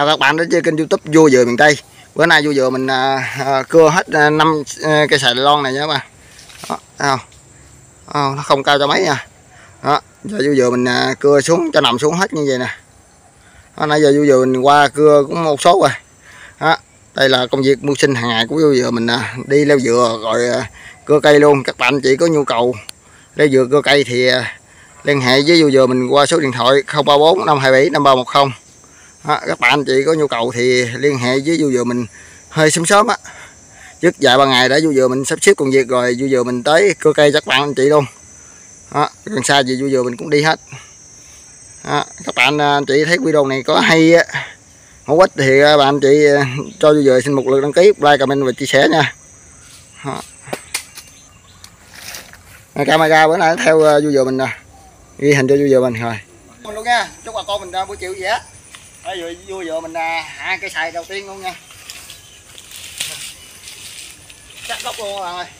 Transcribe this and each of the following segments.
Chào các bạn đến với kênh YouTube Vua Dừa Miền Tây. Bữa nay vua dừa mình cưa hết 5 cây xài lon này nha các bạn. Đó, nó không cao cho mấy nha. Đó, giờ vua dừa mình cưa xuống cho nằm xuống hết như vậy nè. Đó, nãy giờ vua dừa mình qua cưa cũng một số rồi. Đó, đây là công việc mưu sinh hàng ngày của vua dừa mình, đi leo dừa rồi cưa cây luôn. Các bạn chỉ có nhu cầu leo dừa cưa cây thì liên hệ với vua dừa mình qua số điện thoại 034 527 5310. Đó, các bạn chị có nhu cầu thì liên hệ với vua dừa mình hơi sớm sớm á, trước vài ba ngày để vua dừa mình sắp xếp công việc rồi vua dừa mình tới cưa cây các bạn anh chị luôn. Đó, gần xa gì vua dừa mình cũng đi hết. Đó, các bạn anh chị thấy video này có hay hữu ích thì các bạn anh chị cho vua dừa xin một lượt đăng ký, like, comment và chia sẻ nha. Đó. Camera bữa nay theo vua dừa mình nè, ghi hình cho vua dừa mình rồi luôn nha. Chúc bà con mình buổi chiều vậy á. Bây giờ vua dừa mình hạ cây xài đầu tiên luôn nha. Cắt gốc luôn các bạn ơi.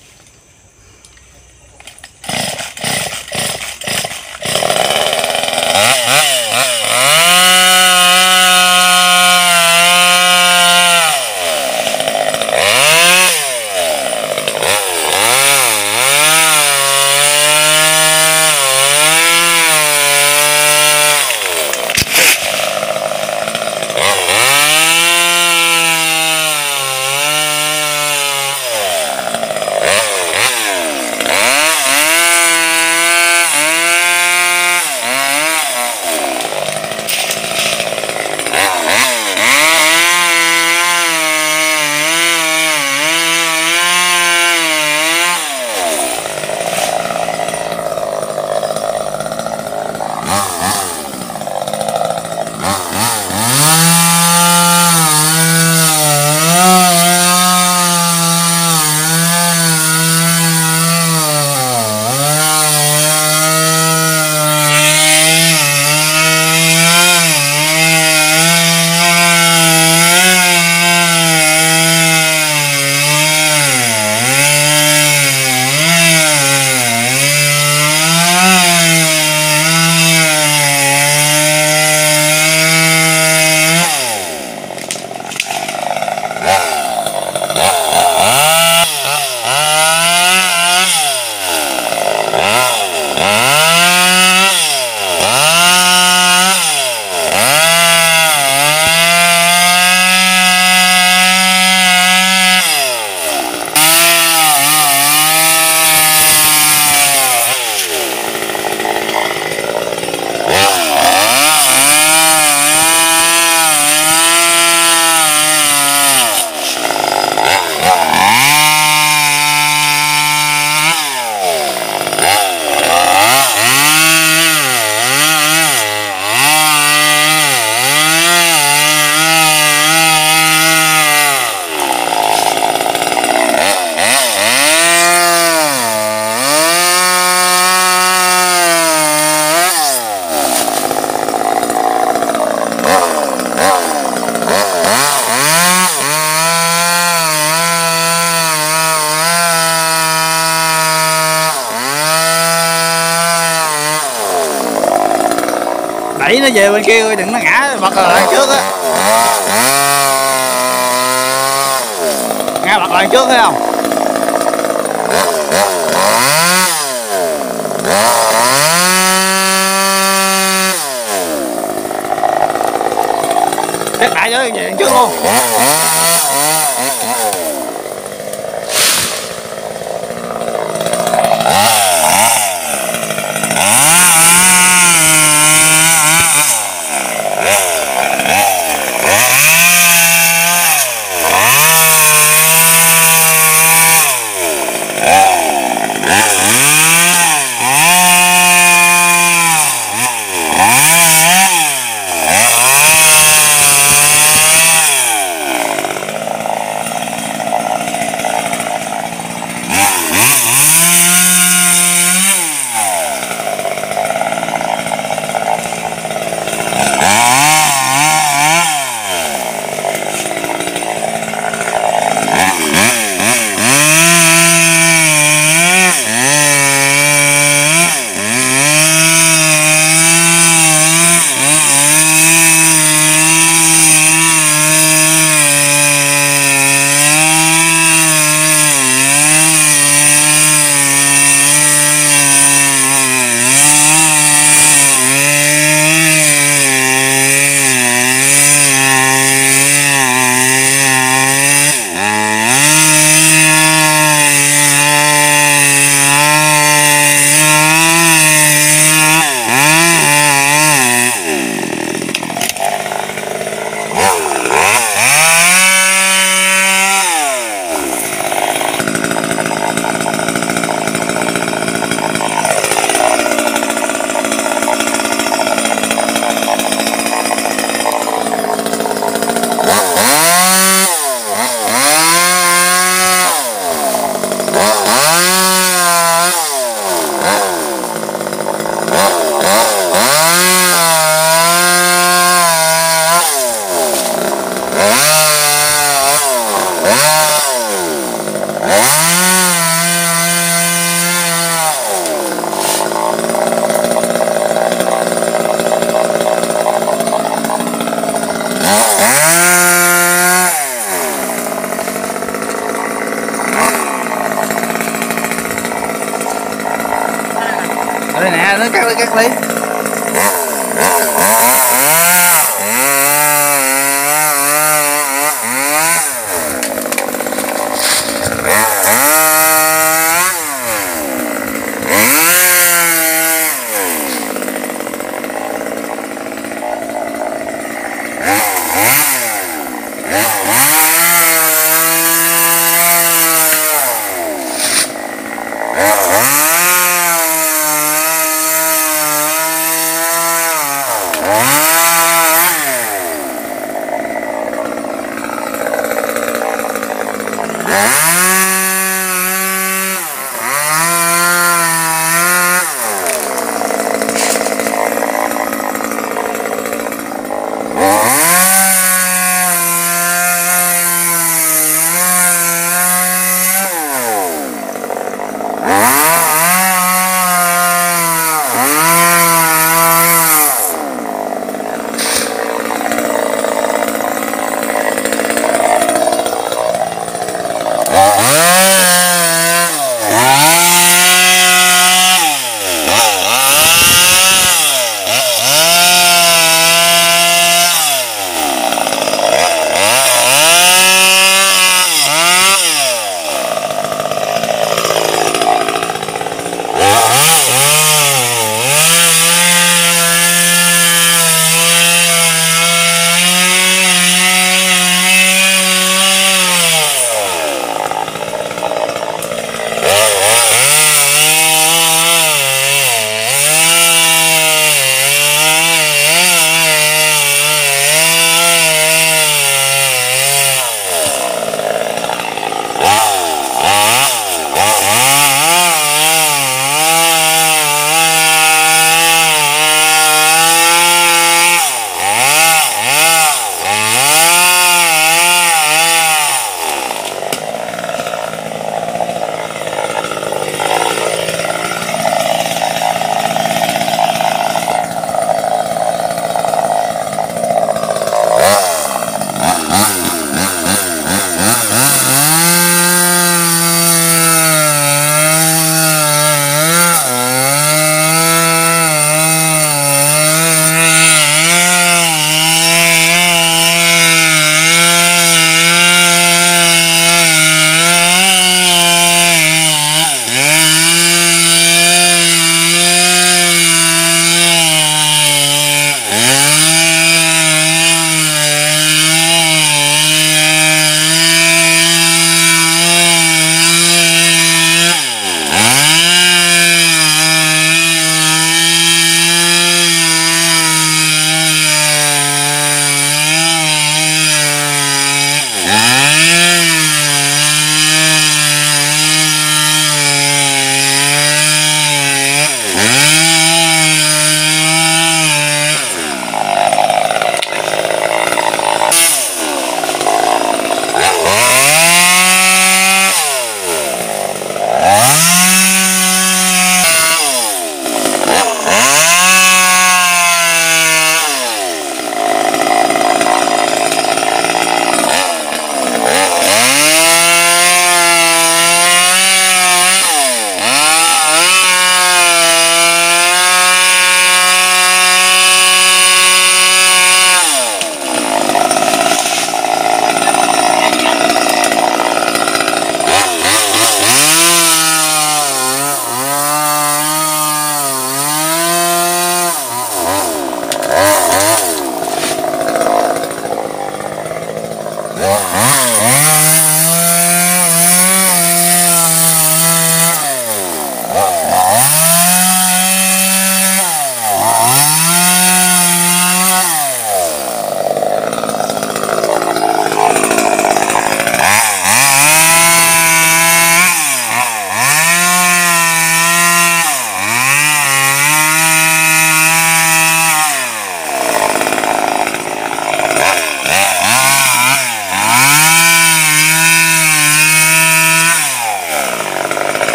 Đẩy nó về bên kia rồi đừng nó ngã bật lại trước á, nghe bật lại trước thấy không? Chắc đại với về trước luôn. Đây nè, nó cắt đi.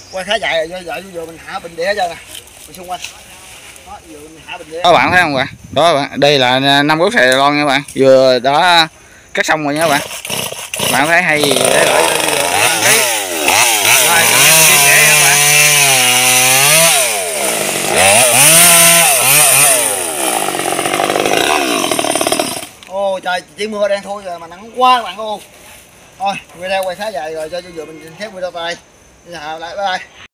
Quay khá dài rồi, giờ vừa mình hạ bình đĩa cho nè, mình xung quanh. Đó, vừa mình hạ bình đĩa. Các bạn thấy không bạn? Đó bạn, đây là 5 gốc xài lon nha bạn, vừa đã cắt xong rồi nha bạn. Bạn thấy hay gì để lại cho video cái like, chia sẻ nha bạn. Ô trời, chỉ mưa đang thôi rồi mà nắng quá các bạn luôn. Thôi video quay khá dài rồi, cho vừa mình khép video tại đây. Chào lại, bye bye.